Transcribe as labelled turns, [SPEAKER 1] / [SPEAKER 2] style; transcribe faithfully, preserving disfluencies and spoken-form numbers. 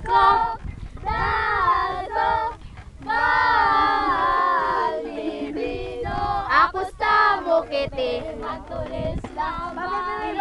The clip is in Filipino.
[SPEAKER 1] ko daso Balibino. Ako sa Mukiti, matulis lang ba?